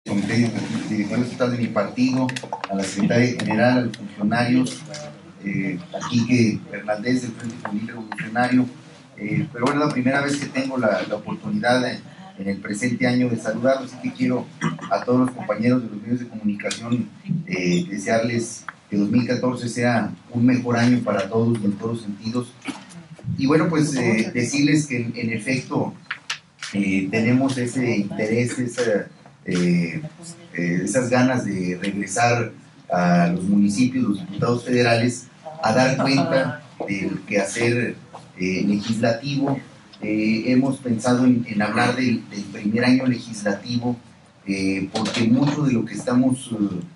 comité directivo estatal de mi partido, a la secretaria general, a los funcionarios, a Quique Hernández del Frente Juvenil Revolucionario. Pero bueno, es la primera vez que tengo la oportunidad en el presente año de saludarlos, así que quiero a todos los compañeros de los medios de comunicación desearles que 2014 sea un mejor año para todos en todos sentidos. Y bueno, pues decirles que en efecto tenemos ese interés, esas ganas de regresar a los municipios, los diputados federales, a dar cuenta del quehacer legislativo. Hemos pensado en hablar del primer año legislativo, porque mucho de lo que estamos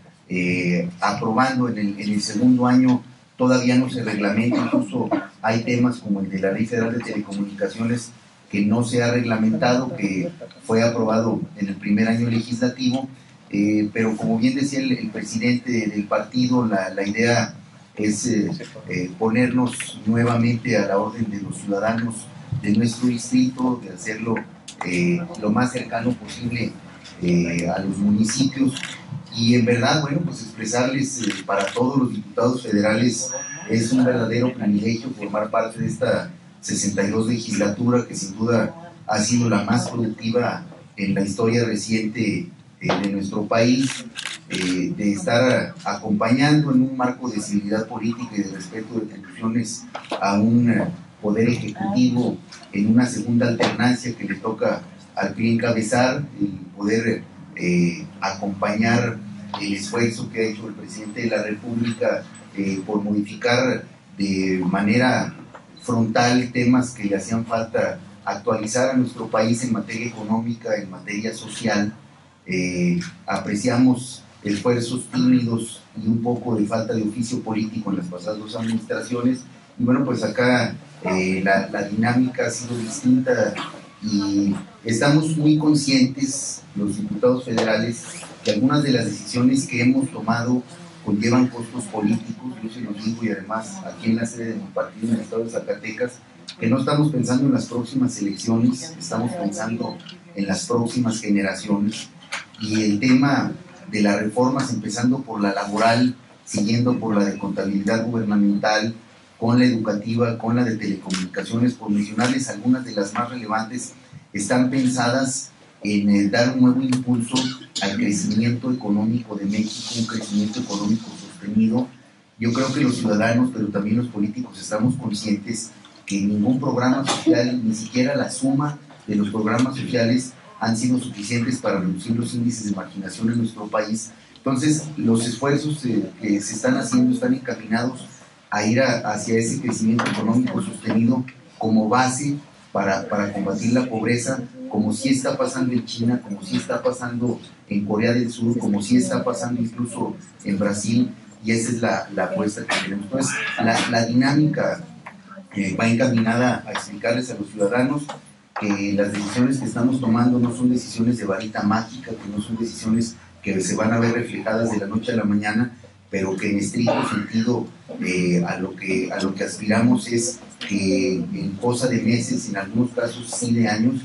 aprobando en el segundo año todavía no se reglamenta. Incluso hay temas como el de la Ley Federal de Telecomunicaciones que no se ha reglamentado, que fue aprobado en el primer año legislativo, pero como bien decía el presidente del partido, la idea es ponernos nuevamente a la orden de los ciudadanos de nuestro distrito, de hacerlo lo más cercano posible a los municipios. Y en verdad, bueno, pues expresarles para todos los diputados federales es un verdadero privilegio formar parte de esta 62 legislatura, que sin duda ha sido la más productiva en la historia reciente de nuestro país, de estar acompañando en un marco de civilidad política y de respeto de atribuciones a un poder ejecutivo en una segunda alternancia que le toca al PRI encabezar, y poder acompañar el esfuerzo que ha hecho el presidente de la República por modificar de manera frontal temas que le hacían falta actualizar a nuestro país en materia económica, en materia social. Apreciamos esfuerzos tímidos y un poco de falta de oficio político en las pasadas dos administraciones, y bueno, pues acá la dinámica ha sido distinta y estamos muy conscientes, los diputados federales, que algunas de las decisiones que hemos tomado conllevan costos políticos. Yo se los digo, y además aquí en la sede de mi partido en el estado de Zacatecas, que no estamos pensando en las próximas elecciones, estamos pensando en las próximas generaciones. Y el tema de las reformas, empezando por la laboral, siguiendo por la de contabilidad gubernamental, con la educativa, con la de telecomunicaciones, por mencionarles algunas de las más relevantes, están pensadas en dar un nuevo impulso al crecimiento económico de México, un crecimiento económico sostenido. Yo creo que los ciudadanos, pero también los políticos, estamos conscientes que ningún programa social, ni siquiera la suma de los programas sociales, han sido suficientes para reducir los índices de marginación en nuestro país. Entonces, los esfuerzos que se están haciendo están encaminados a ir hacia ese crecimiento económico sostenido como base para combatir la pobreza, como sí está pasando en China, como sí está pasando en Corea del Sur, como sí está pasando incluso en Brasil, y esa es la apuesta que tenemos. Entonces, la dinámica va encaminada a explicarles a los ciudadanos que las decisiones que estamos tomando no son decisiones de varita mágica, que no son decisiones que se van a ver reflejadas de la noche a la mañana, pero que en estricto sentido a lo que aspiramos es que en cosa de meses, en algunos casos sí de años,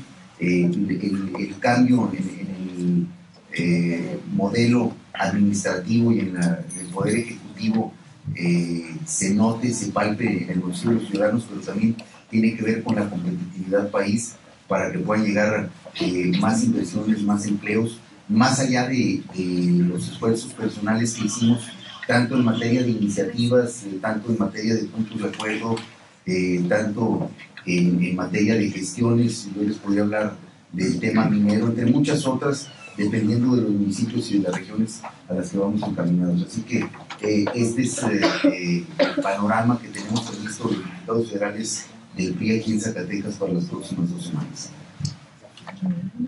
el cambio en el modelo administrativo y en el poder ejecutivo se note, se palpe en el bolsillo de los ciudadanos, pero también tiene que ver con la competitividad país, para que puedan llegar más inversiones, más empleos, más allá de los esfuerzos personales que hicimos, tanto en materia de iniciativas, tanto en materia de puntos de acuerdo, tanto en materia de gestiones. Yo les podría hablar del tema minero, entre muchas otras, dependiendo de los municipios y de las regiones a las que vamos encaminados. Así que este es el panorama que tenemos previsto de los diputados federales del PRI aquí en Zacatecas para las próximas 2 semanas.